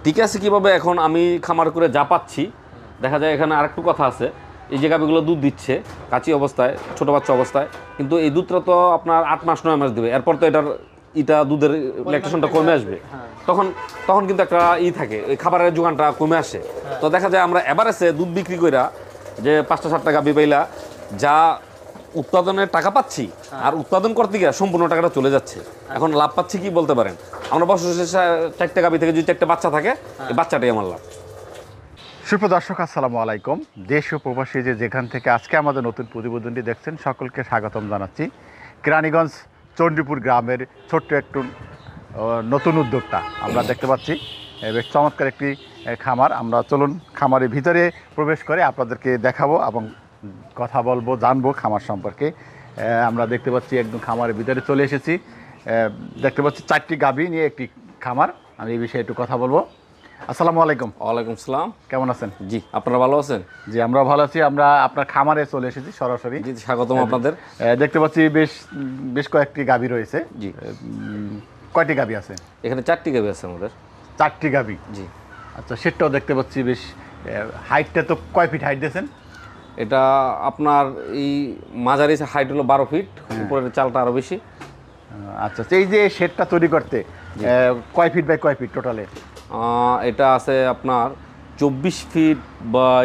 ঠিক আছে কিভাবে এখন আমি খামার করে যা পাচ্ছি, দেখা যায় এখানে আরেকটু কথা আছে, এই যে গাভীগুলো দুধ দিচ্ছে কাঁচি অবস্থায়, ছোট বাচ্চা অবস্থায়, কিন্তু এই দুধটা তো আপনার 8 মাস 9 মাস দেবে, এরপর তো এটা দুধের ল্যাকটেশনটা কমে আসবে, তখন কিন্তু একটা থাকে, এই খাবারের যোগানটা কমে আসে। তো দেখা যায় আমরা এভারেজে দুধ বিক্রি কইরা যে 5টা 7টা গাভী পাইলা যা উৎপাদনের টাকা পাচ্ছি, আর উৎপাদন করতে গিয়ে সম্পূর্ণ টাকাটা চলে যাচ্ছে। এখন লাভ পাচ্ছি কি বলতে পারেন, আমরা বছর শেষে 4টা গাভী থেকে যদি 4টা বাচ্চা থাকে, এই বাচ্চাটাই আমার লাভ। সুপ্রদর্শক আসসালামু আলাইকুম। দেশ ও প্রবাসী যেখান থেকে আজকে আমাদের নতুন প্রতিবেদনটি দেখছেন, সকলকে স্বাগতম জানাচ্ছি। কেরানীগঞ্জ চণ্ডীপুর গ্রামের ছোট্ট একটু নতুন উদ্যোক্তা আমরা দেখতে পাচ্ছি, বেশ চমৎকার একটি খামার। আমরা চলুন খামারের ভিতরে প্রবেশ করে আপনাদেরকে দেখাবো এবং কথা বলবো, জানবো খামার সম্পর্কে। আমরা দেখতে পাচ্ছি একদম খামারের ভিতরে চলে এসেছি। দেখতে পাচ্ছি 4টি গাভী নিয়ে একটি খামার। আমি এই বিষয়ে একটু কথা বলবো। আসসালামু আলাইকুম। ওয়ালাইকুম আসসালাম। কেমন আছেন? জি, আপনারা ভালো আছেন? জি, আমরা ভালো আছি। আমরা আপনার খামারে চলে এসেছি সরাসরি। জি, স্বাগতম আপনাদের। দেখতে পাচ্ছি বেশ কয়েকটি গাভী রয়েছে। জি। কয়টি গাভী আছে এখানে? 4টি গাভী আছে আমাদের। 4টি গাভী? জি। আচ্ছা, সেটাও দেখতে পাচ্ছি বেশ। হাইটটা তো কয় ফিট হাইট দিয়েছেন? এটা আপনার এই মাঝারি হাইট হলো 12 ফিট, উপরের চালটা আরো বেশি। আচ্ছা, এই যে শেডটা তৈরি করতে কয় ফিট বাই কয় ফিট টোটালে? এটা আছে আপনার 24 ফিট বাই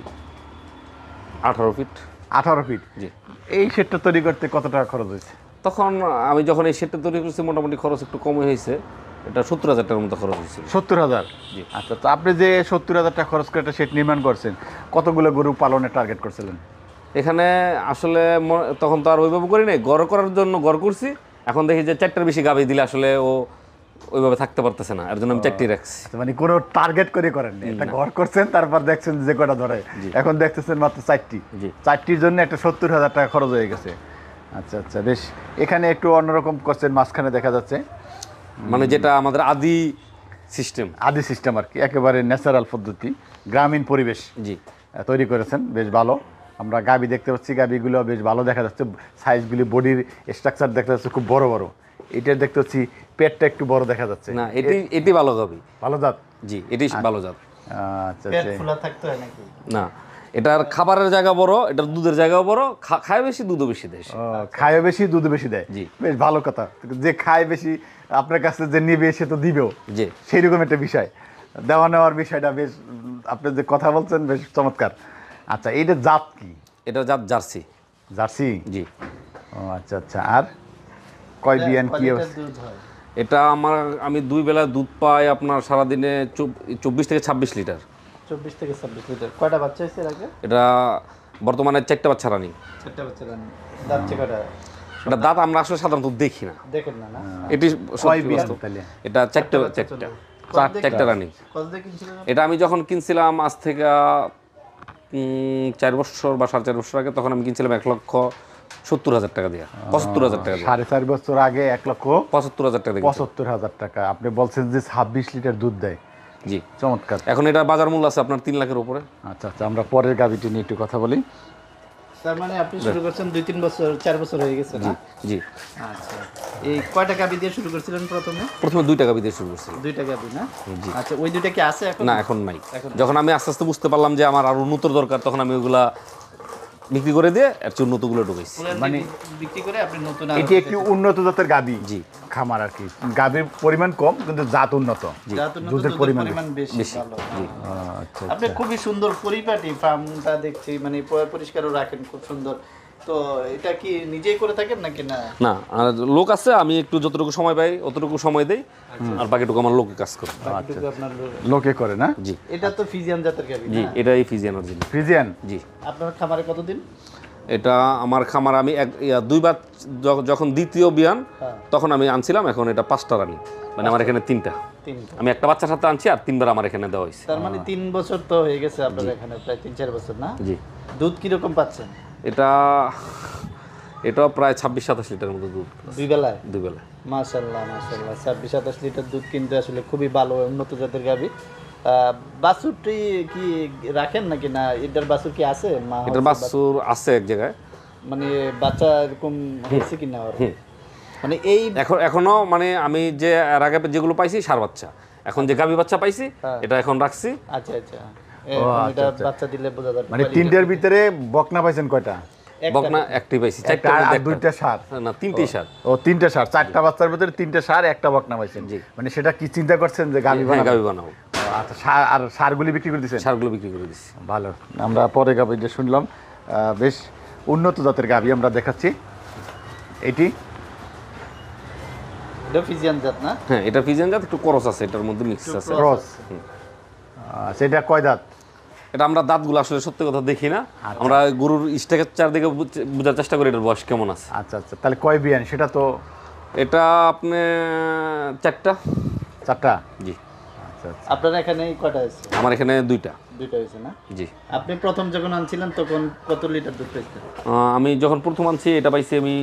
18 ফিট। 18 ফিট? জি। এই শেডটা তৈরি করতে কত টাকা খরচ হয়েছে? তখন আমি যখন এই শেডটা তৈরি করছি মোটামুটি খরচ একটু কমই হয়েছে, এটা 70,000 টাকার মতো খরচ হয়েছিল। 70,000? জি। আচ্ছা, তো আপনি যে 70,000 টাকা খরচ করে একটা শেড নির্মাণ করছেন, কতগুলো গরু পালনের টার্গেট করছিলেন? এখানে আসলে তখন তো আর ওইভাবে করি নাই, গড় করার জন্য গড় করছি। এখন দেখি যে 4টার বেশি গাভী দিলে আসলে ও ওইভাবে থাকতে পারতেছে না, এর জন্য আমি 4টি রাখছি। মানে কোনো টার্গেট করে করেন না, একটা ঘর করছেন, তারপর দেখছেন যে কটা ধরে, এখন দেখতেছেন মাত্র 4টি। 4টির জন্য একটা 70,000 টাকা খরচ হয়ে গেছে। আচ্ছা আচ্ছা, বেশ। এখানে একটু অন্যরকম করছেন, মাঝখানে দেখা যাচ্ছে মানে যেটা আমাদের আদি সিস্টেম আর কি, একেবারে ন্যাচারাল পদ্ধতি, গ্রামীণ পরিবেশ জি তৈরি করেছেন, বেশ ভালো। আমরা গাভী দেখতে পাচ্ছি, গাভীগুলো বেশ ভালো দেখা যাচ্ছে, সাইজগুলি, বডির স্ট্রাকচার দেখা যাচ্ছে খুব বড় বড়। এটা দেখতে পাচ্ছি পেটটা একটু বড় দেখা যাচ্ছে। না, এটি ভালো গাভী, ভালো জাত। জি, এটি ভালো জাত। আচ্ছা, পেট ফুলা থাকতে হয় নাকি? না, এটার খাবারের জায়গা বড়, এটার দুধের জায়গাও বড়, খায় বেশি দুধও বেশি দেয়। খায় বেশি দুধ বেশি দেয়? জি, বেশ ভালো কথা। যে খায় বেশি আপনার কাছে যে নিবে সে তো দিবেও, জি, সেইরকম একটা বিষয়, দেওয়া নেওয়ার বিষয়টা বেশ, আপনি যে কথা বলছেন বেশ চমৎকার। আচ্ছা, এইটা জাত কি? এটা জাত জার্সি। জার্সি? জি। ও আচ্ছা আচ্ছা। আর কয় বিয়ান কি? এটা আমি 2 বেলা দুধ পাই আপনার সারাদিনে 24 থেকে 26 লিটার। 24 থেকে 26 লিটার। কয়টা বাচ্চা হয়েছে এর আগে? এটা বর্তমানে 4টা বাচ্চা রানি। 4টা বাচ্চা রানি। দাঁত কয়টা? এটা দাঁত আমরা আসলে সাধারণত দেখি না। দেখেন না? না, এটি সত্যি বাস্তব। এটা 4টা রানি। কত দিয়ে কিনছিলেন? এটা আমি যখন কিনছিলাম আজ থেকে 4 বছর বা 4.5 বছর আগে, তখন আমি কিনছিলাম 1,70,000 টাকা দিয়ে, 75,000 টাকা দিয়ে। 4.5 বছর আগে 1,75,000 টাকা দিয়ে। 75,000 টাকা। আপনি বলছেন যে 26 লিটার দুধ দেয়? জি, চমৎকার। এখন এটা বাজার মূল্য আছে আপনার 3 লাখের উপরে। আচ্ছা আচ্ছা, আমরা পরের গাভীটি নিয়ে একটু কথা বলি। তার মানে আপনি শুরু করছেন 2-3 বছর, 4 বছর হয়ে গেছে না? জি। আচ্ছা, এই কয়টা গাভী দিয়ে শুরু করেছিলেন প্রথমে? 2টা গাভী দিয়ে শুরু করছিলাম। 2টা গাভী না? জি। আচ্ছা, ওই 2টা কি আছে এখন? না, এখন নাই। যখন আমি আস্তে আস্তে বুঝতে পারলাম যে আমার আরো উন্নত দরকার, তখন আমি ওইগুলা বিক্রি করে দিয়ে এর চেয়ে উন্নতগুলো ঢুকাইছি। মানে বিক্রি করে আপনি নতুন এটি একটি উন্নত জাতের গাভী। জি, খামার আর কি। গাভীর পরিমাণ কম কিন্তু জাত উন্নত। দুধের পরিমাণ বেশি। ভালো। জি। আচ্ছা, আপনি খুবই সুন্দর পরিপাটি ফার্মটা দেখছি, মানে পরিষ্কারও রাখেন, খুব সুন্দর। তো এটা কি নিজেই করে থাকেন নাকি? না না, আর লোক আছে, আমি একটু যতটুকু সময় পাই অতটুকু সময় দেই, আর বাকিটুকু আমার লোকে কাজ করে। বাকিটুকু আপনার লোকে করে না? জি। এটা তো ফিজিয়ান জাতের গাভী? জি, এটাই ফিজিয়ান অরিজিনাল। ফিজিয়ান? জি। আপনার খামারে কতদিন? এটা আমার খামার আমি 2বার, যখন দ্বিতীয় বিয়ান তখন আমি আনছিলাম, এখন এটা 5টা রানি, মানে আমার এখানে 3টা। আমি একটা বাচ্চার সাথে আনছি, আর 3বার আমার এখানে দেওয়া হয়েছে। তার মানে 3 বছর তো হয়ে গেছে আপনার এখানে, প্রায় 3-4 বছর না? জি। দুধ কিরকম পাচ্ছেন? এটা প্রায় 26-27 লিটারের মতো দুধ। 2 বেলায়? 2 বেলায়। মাশাআল্লাহ মাশাআল্লাহ, 26-27 লিটার দুধ কিন্তু আসলে খুবই ভালো, উন্নত জাতের গাভী। বাছুরটি কি রাখেন নাকি না? এটার বাছুর কি আছে? এটার বাছুর আছে এক জায়গায়, মানে বাচ্চা এরকম হয়েছে কিনা? মানে এই এখনো মানে আমি যে এর আগে যেগুলো পাইছি সার বাচ্চা, এখন যে গাভী বাচ্চা পাইছি এটা এখন রাখছি। আচ্ছা আচ্ছা, এটা বাচ্চা দিলে বোঝা যাবে। মানে তিনটার ভিতরে বকনা পাইছেন কয়টা? বকনা একটি পাইছি, চারটা আর দুইটা ষাঁড়? না, তিনটি ষাঁড়। ও তিনটা ষাঁড়, চারটা বাচ্চার ভিতরে তিনটা ষাঁড়, একটা বকনা পাইছেন। মানে সেটা কি চিন্তা করছেন যে গাভী বানাবো? গাভী বানাবো। আচ্ছা, আর ষাঁড়গুলি বিক্রি করে দিচ্ছেন? ষাঁড়গুলো বিক্রি করে দিচ্ছি। ভালো। আমরা পরে গাভীটা শুনলাম, বেশ উন্নত জাতের গাভী আমরা দেখাচ্ছি। এটি এটা ফিজিয়ান জাত না? হ্যাঁ, এটা ফিজিয়ান জাত, একটু ক্রস আছে এটার মধ্যে, মিক্স আছে। ক্রস। সেটা কয় দাঁত? এটা আমরা দাঁতগুলো আসলে সত্যি কথা দেখি না, আমরা গরুর স্ট্রাকচার দিকে বোঝার চেষ্টা করি এটার বয়স কেমন আছে। আচ্ছা আচ্ছা, তাহলে কয় বিয়ান সেটা তো? এটা আপনি চারটা। চারটা? জি। আচ্ছা আচ্ছা। আপনার এখানে কয়টা আছে? আমার এখানে দুইটা হয়েছে না? জি। আপনি প্রথম যখন আনছিলেন তখন কত লিটার দুধ পাইছিলেন? আমি যখন প্রথম আনছি এটা পাইছি আমি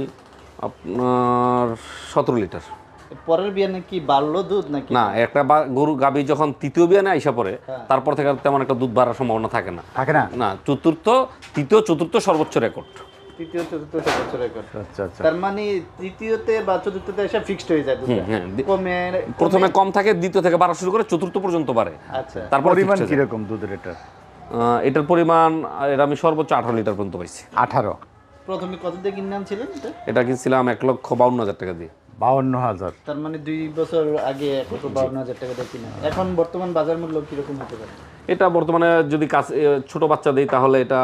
আপনার 17 লিটার। পরের বিয়ানে কি বাড়লো দুধ নাকি? না, একটা গরু গাভী যখন তৃতীয় বিয়ানে আইসা পড়ে তারপর থেকে তেমন একটা দুধ বাড়ার সম্ভাবনা থাকে না। থাকে না? না, তৃতীয় চতুর্থ সর্বোচ্চ রেকর্ড। তৃতীয় চতুর্থ সর্বোচ্চ রেকর্ড। আচ্ছা আচ্ছা। তার মানে তৃতীয়তে বা চতুর্থতে এসে ফিক্সড হয়ে যায় দুধ। হ্যাঁ, কমে প্রথমে কম থাকে, দ্বিতীয় থেকে বাড়া শুরু করে চতুর্থ পর্যন্ত বাড়ে। আচ্ছা, তারপর পরিমাণ কি রকম দুধের এটা? এটার পরিমাণ এটা আমি সর্বোচ্চ 18 লিটার পর্যন্ত পাইছি। 18? প্রথমে কত দিয়ে কিনে আনছিলেন এটা? এটা কিনছিলাম 1,52,000 টাকা দিয়ে। 52,000? তার মানে 2 বছর আগে 1,52,000 টাকা দিয়ে কিনে। এখন বর্তমান বাজার মূল্য কিরকম হতে পারে? এটা বর্তমানে যদি ছোট বাচ্চা দেই তাহলে এটা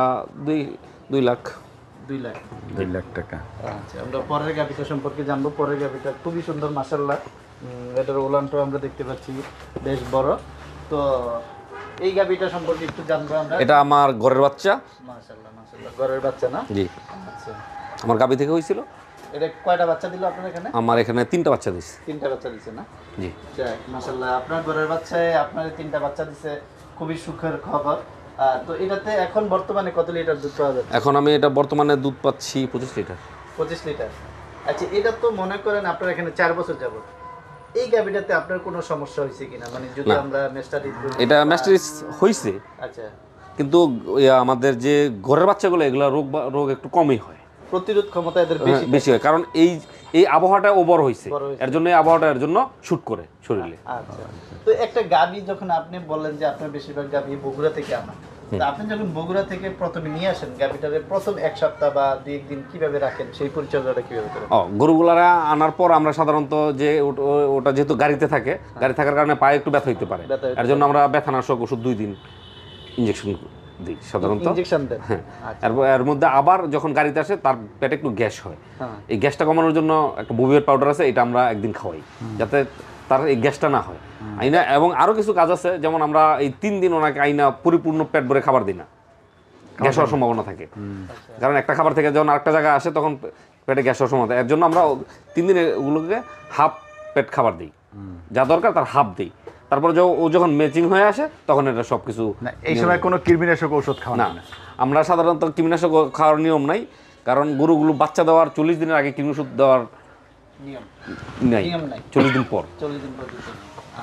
2 লাখ। 2 লাখ? 2 লাখ টাকা। আচ্ছা, আমরা পরের গাভিটা সম্পর্কে জানবো। পরের গাভিটা খুবই সুন্দর মাশাআল্লাহ, এটার ওলানটাও আমরা দেখতে পাচ্ছি বেশ বড়। তো এই গাভিটা সম্পর্কে একটু জানবো আমরা। এটা আমার ঘরের বাচ্চা। মাশাআল্লাহ মাশাআল্লাহ, ঘরের বাচ্চা না? জি। আচ্ছা, আমার গাভী থেকে হয়েছিল। এটা কয়টা বাচ্চা দিল আপনার এখানে? আমার এখানে 3টা বাচ্চা দিছে। 3টা বাচ্চা দিছে না? জি। যাক মাশাআল্লাহ, আপনার ঘরের বাচ্চায় আপনার 3টা বাচ্চা দিছে, খুবই সুখের খবর। তো এটাতে এখন বর্তমানে কত লিটার দুধ পাওয়া যাচ্ছে? এখন আমি এটা বর্তমানে দুধ পাচ্ছি 25 লিটার। 25 লিটার। আচ্ছা, এটা তো মনে করেন আপনার এখানে 4 বছর যাবত, এই গাভিটাতে আপনার কোনো সমস্যা হয়েছে কিনা? মানে যদি আমরা মেস্টারিস, এটা ম্যাস্টারিস হইছে। আচ্ছা, কিন্তু আমাদের যে ঘরের বাচ্চাগুলো এগুলো রোগ একটু কমই হয়, প্রতিরোধ ক্ষমতা এদের বেশি হয়, কারণ এই আবহাওয়াটা ওভার হয়েছে, এর জন্য এই আবহাওয়াটা এর জন্য শুট করে শরীরে। আচ্ছা, তো একটা গাভী যখন আপনি বললেন যে আপনার বেশিরভাগ গাভী বগুড়া থেকে আনা, তো আপনি যখন বগুড়া থেকে প্রথমে নিয়ে আসেন গাভীটারে, প্রথম 1 সপ্তাহ বা 2 দিন কিভাবে রাখেন, সেই পরিচর্যাটা কিভাবে করেন? গরুগুলারা আনার পর আমরা সাধারণত যে ওটা যেহেতু গাড়িতে থাকে, গাড়ি থাকার কারণে পায়ে একটু ব্যথা হইতে পারে, এর জন্য আমরা ব্যথানাশক ওষুধ 2 দিন ইনজেকশন দিই সাধারণত। ইনজেকশন দেন? হ্যাঁ। এর মধ্যে আবার যখন গাড়িতে আসে তার পেটে একটু গ্যাস হয়, এই গ্যাসটা কমানোর জন্য একটা বুবিয়ার পাউডার আছে, এটা আমরা একদিন খাওয়াই যাতে তার এই গ্যাসটা না হয় আইনা। এবং আরও কিছু কাজ আছে, যেমন আমরা এই 3 দিন ওনাকে আইনা পরিপূর্ণ পেট ভরে খাবার দিই না, গ্যাস হওয়ার সম্ভাবনা থাকে। কারণ একটা খাবার থেকে যখন আরেকটা জায়গায় আসে তখন পেটে গ্যাস হওয়ার সম্ভাবনা থাকে, এর জন্য আমরা 3 দিন ওগুলোকে হাফ পেট খাবার দিই, যা দরকার তার হাফ দিই। তারপর ও যখন ম্যাচিং হয়ে আসে তখন এটা সব কিছু। এই সময় কোনো কৃমিনাশক ওষুধ খাওয়া না, আমরা সাধারণত কৃমিনাশক খাওয়ার নিয়ম নাই, কারণ গরুগুলো বাচ্চা দেওয়ার 40 দিনের আগে কৃমি ওষুধ দেওয়ার নিয়ম নাই, 40 দিন পর। 40 দিন পর দিতে।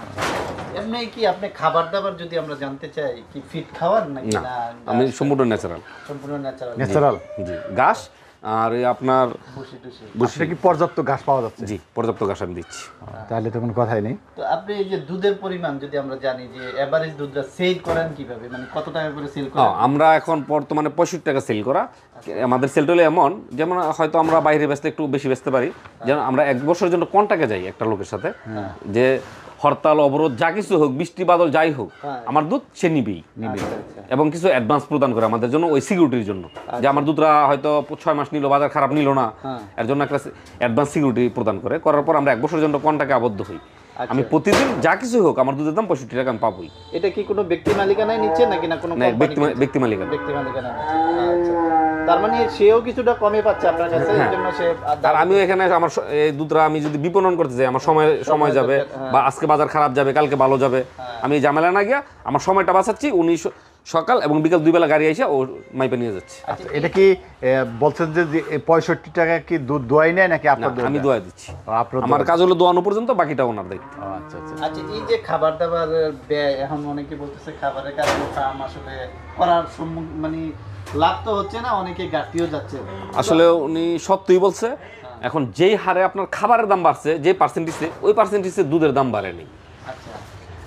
এমনি কি আপনি খাবার দাবার যদি আমরা জানতে চাই, কি ফিট খাওয়ার নাকি না? আমি সম্পূর্ণ ন্যাচারাল। সম্পূর্ণ ন্যাচারাল? ন্যাচারাল, জি। ঘাস আর আপনার বুঝছে কি পর্যাপ্ত ঘাস পাওয়া যাচ্ছে? জি, পর্যাপ্ত ঘাস আমি দিচ্ছি। তাহলে তো কোনো কথাই নেই। তো আপনি এই যে দুধের পরিমাণ যদি আমরা জানি, যে এভারেজ দুধটা সেল করেন কিভাবে, মানে কত টাকা করে সেল করেন? আমরা এখন বর্তমানে 65 টাকা সেল করা। আমাদের সেলটা হলো এমন, যেমন হয়তো আমরা বাইরে বেচতে একটু বেশি বেচতে পারি, যেমন আমরা 1 বছরের জন্য কন্ট্রাক্টে যাই একটা লোকের সাথে, যে হরতাল অবরোধ যা কিছু হোক, বৃষ্টি বাদল যাই হোক, আমার দুধ সে নিবেই, এবং কিছু অ্যাডভান্স প্রদান করে আমাদের জন্য, ওই সিকিউরিটির জন্য, যে আমার দুধরা হয়তো 6 মাস নিল, বাজার খারাপ নিল না, এর জন্য একটা অ্যাডভান্স সিকিউরিটি প্রদান করে। করার পর আমরা 1 বছরের জন্য কন্ট্রাক্টে আবদ্ধ হই। আমি প্রতিদিন যা কিছু হোক আমার দুধের দাম 65 টাকা আমি পাবোই। এটা কি কোনো ব্যক্তি মালিকানায় নিচ্ছে নাকি না কোনো ব্যক্তি মালিকানা? ব্যক্তি মালিকানায়। আচ্ছা, তার মানে সেও কিছুটা কমে পাচ্ছে আপনার কাছে, এর জন্য সে। আর আমিও এখানে আমার এই দুধটা আমি যদি বিপণন করতে যাই, আমার সময় যাবে, বা আজকে বাজার খারাপ যাবে, কালকে ভালো যাবে, আমি এই ঝামেলা না গিয়া আমার সময়টা বাঁচাচ্ছি। উনি সকাল এবং বিকাল 2 বেলা গাড়ি এসে ও মাইপে নিয়ে যাচ্ছে। আচ্ছা, এটা কি বলছেন যে 65 টাকা কি দুধ দোয়াই নেয় নাকি আপনার? আমি দোয়া দিচ্ছি, আমার কাজ হলো দোয়ানো পর্যন্ত, বাকিটা ওনার দায়িত্ব। আচ্ছা আচ্ছা। আচ্ছা, এই যে খাবার দাবারের ব্যয়, এখন অনেকে বলতেছে খাবারের কারণে ফার্ম আসলে করার মানে লাভ তো হচ্ছে না, অনেকে ঘাটতিও যাচ্ছে। আসলে উনি সত্যই বলছে, এখন যেই হারে আপনার খাবারের দাম বাড়ছে, যে পার্সেন্টেজে, ওই পার্সেন্টেজে দুধের দাম বাড়েনি। আচ্ছা,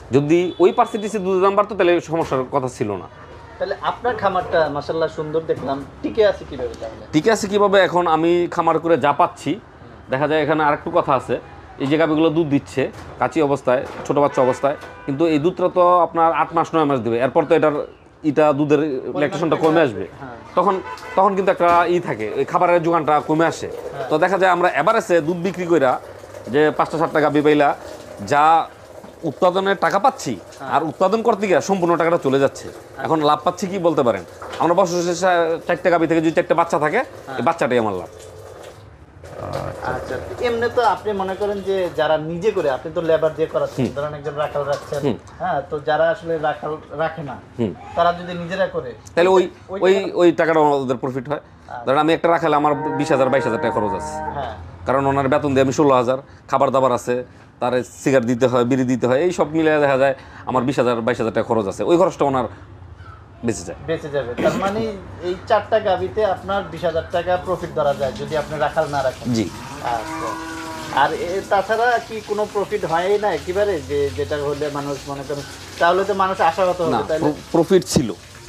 যদি ওই পার্সেন্টেজে দুধের দাম বাড়তো তাহলে সমস্যার কথা ছিল না। তাহলে আপনার খামারটা মাশাআল্লাহ সুন্দর দেখলাম, টিকে আছে কিভাবে তাহলে? ঠিক আছে কিভাবে, এখন আমি খামার করে যা পাচ্ছি, দেখা যায় এখানে আরেকটু কথা আছে, এই যে গাভিগুলো দুধ দিচ্ছে কাঁচি অবস্থায়, ছোটো বাচ্চা অবস্থায়, কিন্তু এই দুধটা তো আপনার 8 মাস 9 মাস দেবে, এরপর তো এটা দুধের ল্যাকটেশনটা কমে আসবে, তখন কিন্তু একটা থাকে, ওই খাবারের যোগানটা কমে আসে। তো দেখা যায় আমরা এভারেজে দুধ বিক্রি কইরা যে 5টা 7টা গাভি পাইলা যা উৎপাদনের টাকা পাচ্ছি, আর উৎপাদন করতে গিয়ে সম্পূর্ণ টাকাটা চলে যাচ্ছে। এখন লাভ পাচ্ছি কি বলতে পারেন, আমরা বছর শেষে 4টা গাভি থেকে যদি 4টা বাচ্চা থাকে, এই বাচ্চাটাই আমার লাভ। আচ্ছা, এমনি তো আপনি মনে করেন যে যারা নিজে করে, আপনি তো লেবার দিয়ে করাচ্ছেন, ধরেন একজন রাখাল রাখছেন, হ্যাঁ, তো যারা আসলে রাখাল রাখে না, তারা যদি নিজেরা করে তাহলে ওই টাকাটা ওদের প্রফিট হয়। ধরেন আমি একটা রাখালে আমার 20,000 22,000 টাকা খরচ আছে, কারণ ওনার বেতন দিয়ে আমি 16,000, খাবার দাবার আছে, তার সিগারেট দিতে হয়, বিড়ি দিতে হয়, এই সব মিলে দেখা যায় আমার 20,000 22,000 টাকা খরচ আছে, ওই খরচটা ওনার বেঁচে যাবে। তার মানে এই 4টা গাভিতে আপনার 20,000 টাকা প্রফিট ধরা যায় যদি আপনি রাখাল না রাখেন। জি। আচ্ছা, আর তাছাড়া কি কোনো প্রফিট হয় না একেবারে, যে যেটা হলে মানুষ মনে করেন, তাহলে তো মানুষ আশাগত হবে। তাহলে প্রফিট ছিল,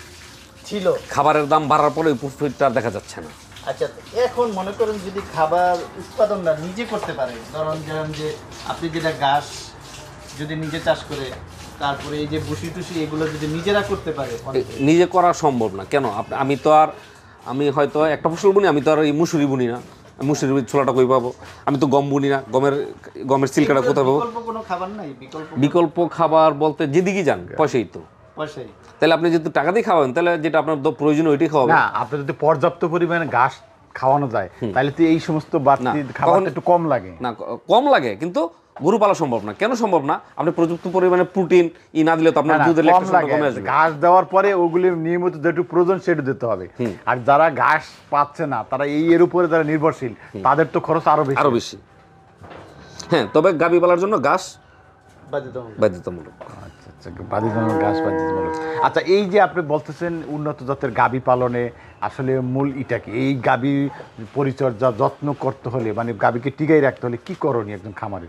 খাবারের দাম বাড়ার পরে ওই প্রফিটটা আর দেখা যাচ্ছে না। আচ্ছা, এখন মনে করেন যদি খাবার উৎপাদনটা নিজে করতে পারে, ধরুন যে আপনি যেটা ঘাস যদি নিজে চাষ করে, তারপরে এই যে ভুসি টুসি এগুলো যদি নিজেরা করতে পারে, নিজে করা সম্ভব না। কেন, আমি হয়তো একটা ফসল বুনি, আমি তো আর এই মুসুরি বুনি না, মুসুরির ছোলাটা কই পাবো, আমি তো গম বুনি না, গমের সিল্কাটা কোথায় পাবো? বিকল্প কোনো খাবার নাই? বিকল্প খাবার বলতে যেদিকে যান পয়সাই তো, তাহলে আপনি যদি টাকা দিয়ে খাওয়াবেন, তাহলে যেটা আপনার প্রয়োজন ওইটাই খাওয়াবেন। না, আপনি যদি পর্যাপ্ত পরিমাণে ঘাস খাওয়ানো যায়, তাহলে তো এই সমস্ত বাড়তি খাবারটা একটু কম লাগে। না, কম লাগে, কিন্তু গরু পালা সম্ভব না। কেন সম্ভব না? আপনি পর্যাপ্ত পরিমাণে প্রোটিন না দিলে তো আপনার দুধের ল্যাকটেশনটা কমে আসবে। ঘাস দেওয়ার পরে ওগুলি নিয়মিত যেটুকু প্রয়োজন সেটা দিতে হবে। আর যারা ঘাস পাচ্ছে না, তারা এর উপরে যারা নির্ভরশীল, তাদের তো খরচ আরো বেশি। হ্যাঁ, তবে গাভী পালার জন্য ঘাস বাধ্যতামূলক। আচ্ছা, বাধ্যতামূলক ঘাস বাধ্যতামূলক। আচ্ছা, এই যে আপনি বলতেছেন উন্নত জাতের গাভী পালনে আসলে মূল ইটা কি? এই গাভী পরিচর্যা যত্ন করতে হলে, মানে গাভীকে টিকাই রাখতে হলে কি করণীয় একজন খামারের?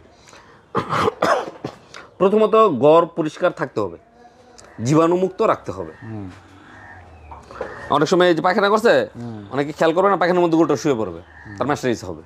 প্রথমত ঘর পরিষ্কার থাকতে হবে, জীবাণুমুক্ত রাখতে হবে। অনেক সময় যে পায়খানা করছে, অনেকে খেয়াল করবে না, পায়খানার মধ্যে গোটা শুয়ে পড়বে, তার ম্যাস্টারিস হবে।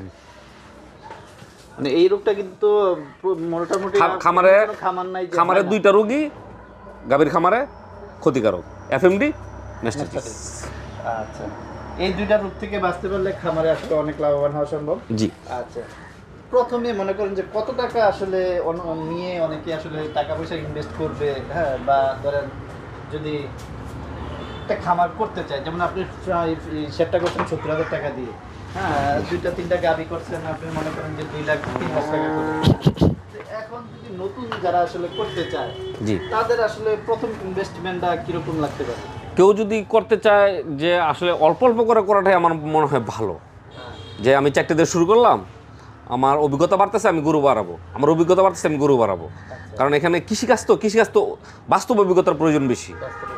মানে এই রোগটা কিন্তু মোটামুটি খামারে 2টা রোগী গাভীর খামারে ক্ষতিকারক, এফএমডি, ম্যাস্টারিস। আচ্ছা, এই 2টা রোগ থেকে বাঁচতে পারলে খামারে আসলে অনেক লাভবান হওয়া সম্ভব। জি। আচ্ছা, প্রথমে মনে করেন যে কত টাকা আসলে নিয়ে অনেকে আসলে টাকা পয়সা ইনভেস্ট করবে, হ্যাঁ, বা ধরেন যদি একটা খামার করতে চায়, যেমন আপনি সেটটা করছেন 70,000 টাকা দিয়ে, হ্যাঁ, 2টা 3টা গাভী করছেন, আপনি মনে করেন যে 2 লাখ 3 লাখ টাকা করে। এখন যদি নতুন যারা আসলে করতে চায়, তাদের আসলে প্রথম ইনভেস্টমেন্টটা কিরকম লাগতে পারে? কেউ যদি করতে চায় যে আসলে অল্প অল্প করে করাটাই আমার মনে হয় ভালো, যে আমি 4টে দিয়ে শুরু করলাম, আমার অভিজ্ঞতা বাড়তেছে, আমি গরু বাড়াবো, আমার অভিজ্ঞতা বাড়তেছে, আমি গরু বাড়াবো। কারণ এখানে কৃষিকাজ তো বাস্তব অভিজ্ঞতার প্রয়োজন বেশি।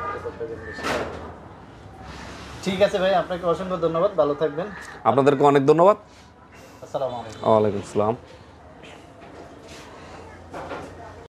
ঠিক আছে ভাই, আপনাকে অসংখ্য ধন্যবাদ, ভালো থাকবেন। আপনাদেরকে অনেক ধন্যবাদ। আসসালামু আলাইকুম। ওয়ালাইকুম আসসালাম।